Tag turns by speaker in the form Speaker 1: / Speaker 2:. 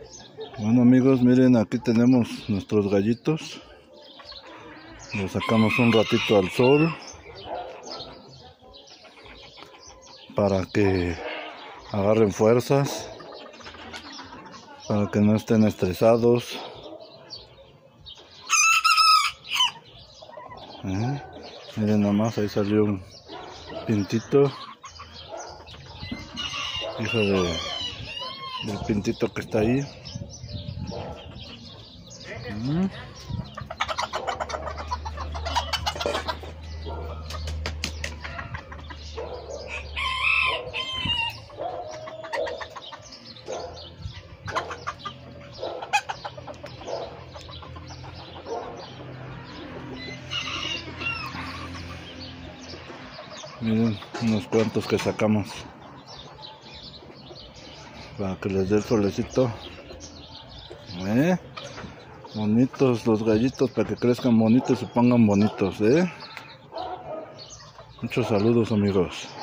Speaker 1: Bueno amigos, miren, aquí tenemos nuestros gallitos. Los sacamos un ratito al sol para que agarren fuerzas, para que no estén estresados. Miren nomás, ahí salió un pintito, hijo del pintito que está ahí. Miren unos cuantos que sacamos para que les dé el solecito. Bonitos los gallitos, para que crezcan bonitos y se pongan bonitos. Muchos saludos amigos.